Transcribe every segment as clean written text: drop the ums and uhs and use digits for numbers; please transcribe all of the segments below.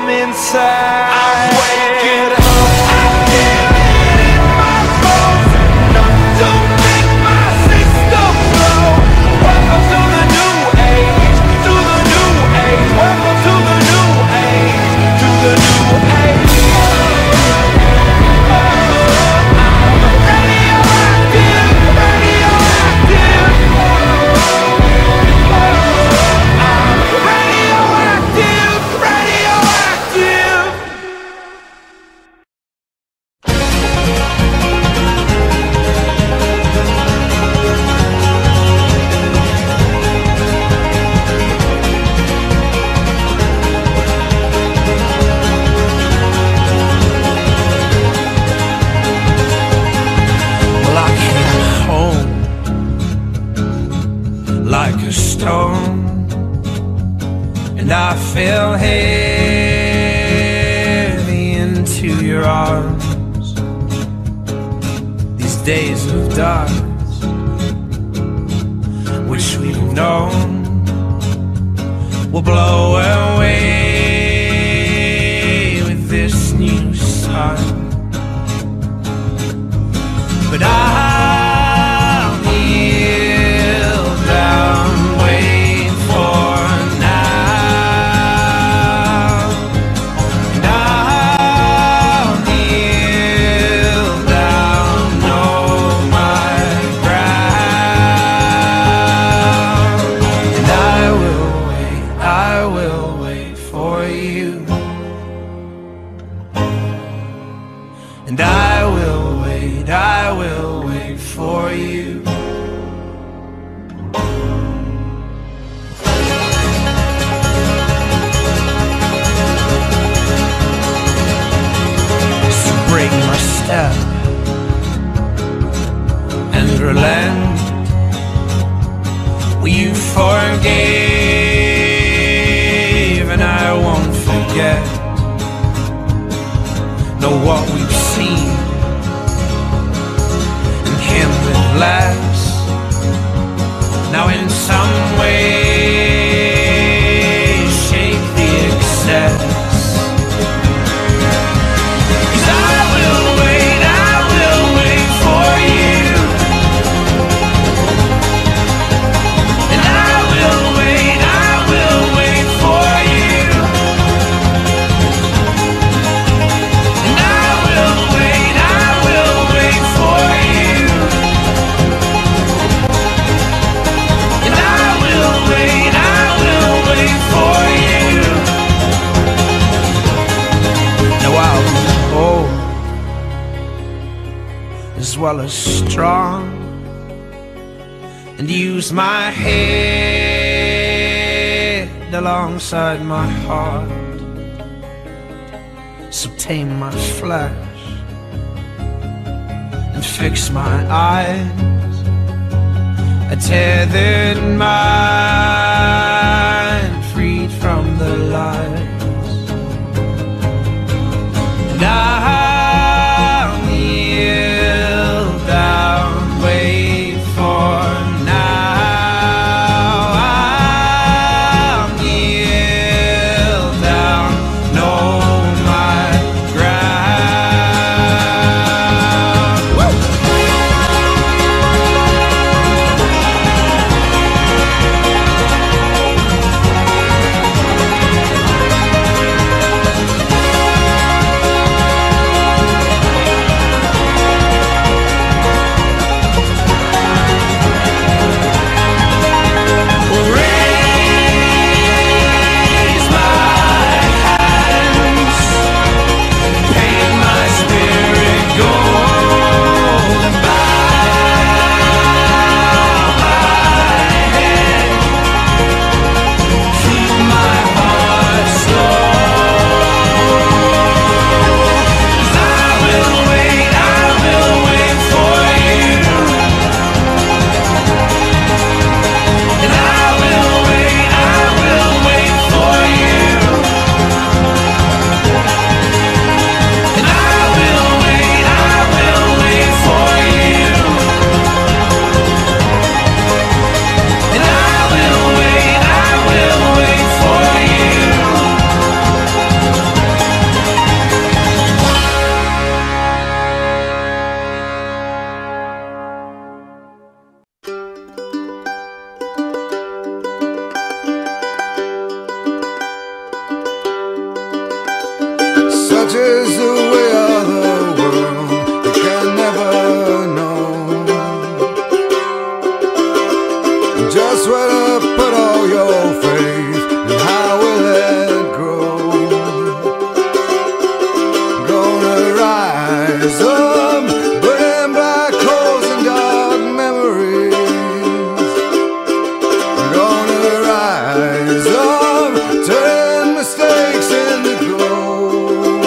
from inside. I'm waking up. Like a stone, and I fell heavy into your arms. These days of darkness, which we've known, will blow away with this new sun. But I'll kneel down, wait for now. And I'll kneel down, know my ground. And I will wait for you. And I will wait for you. So break my step and relent. Well, you forgave, and I won't forget. Know what we've seen and can't live less. Now in some way shape the excess. 'Cause I will wait for you. And I will wait for you. And I will wait for you. And I will wait for you. Now I'll be bold as well as strong, and use my head alongside my heart. So tame my flesh and fix my eyes, a tethered mind freed from the lies. And I'll kneel down, wait for now. I'll kneel down, know my ground. Woo! Such is the way of the world, you can never know just where to put all your faith and how will it grow. Gonna rise up, burning black holes and dark memories. Gonna rise up, turn mistakes into gold.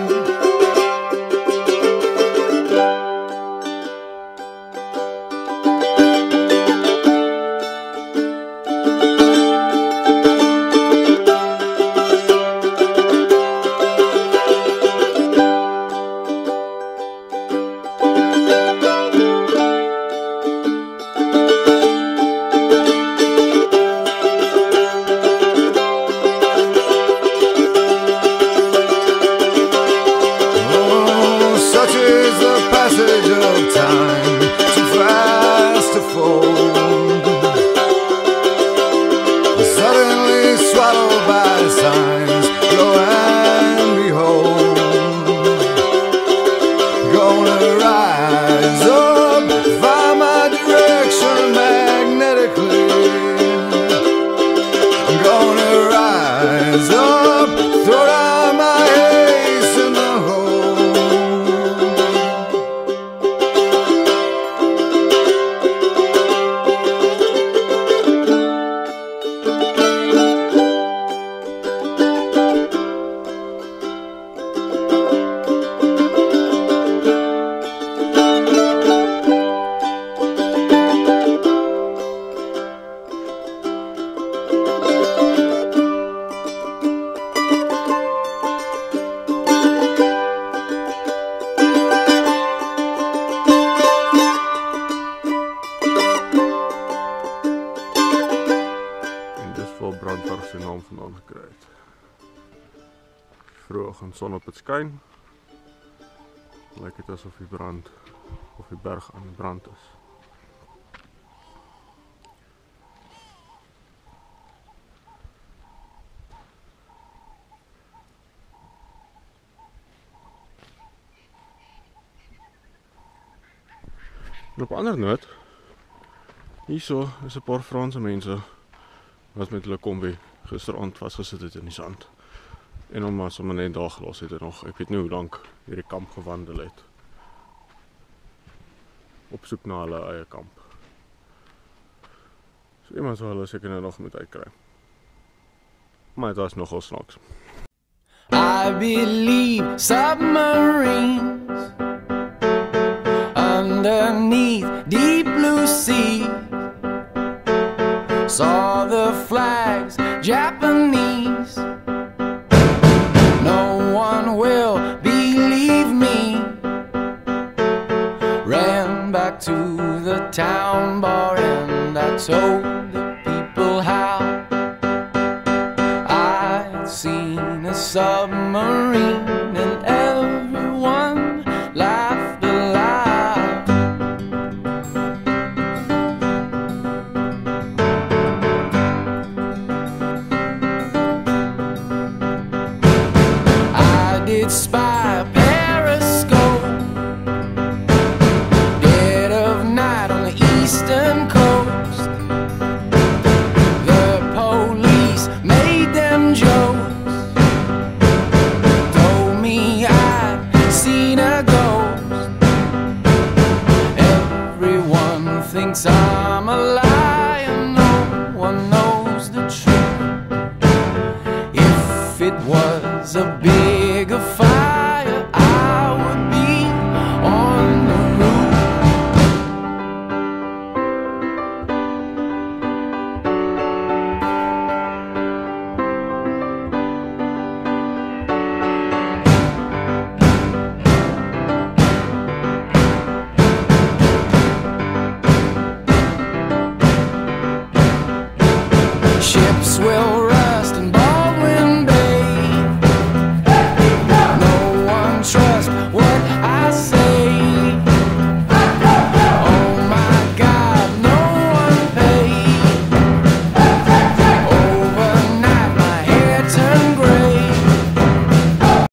Such is the passage of time, too fast to fold, suddenly swallowed by signs, lo and behold. Gonna rise up, find my direction magnetically. Gonna rise up, throw down my ace in the hole. Vol brand waar sy naam vandaan gekry het. Vroegoggend son op het skyn. Lyk dit asof die brand of die berg aan die brand is. En op 'n ander noot, hierso is 'n paar Franse mense wat met hulle kombi gisteraand vasgesit het in die sand. En hom maar sommer net daar gelos het en nog, ek weet nie hoe lank hierdie kamp gewandel het. Op soek na hulle eie kamp. So iemand sal hulle seker nou nog moet uitkry. Maar dit was nogal snaaks. I believe submarines underneath deep blue sea. Saw the flags, Japanese. No one will believe me. Ran back to the town bar and I told the people how I'd seen a submarine and everyone laughed aloud. I did spy a periscope, dead of night on the eastern coast. The police made them jokes, told me I'd seen a ghost. Everyone thinks I'm a liar, no one knows the truth. If it was a big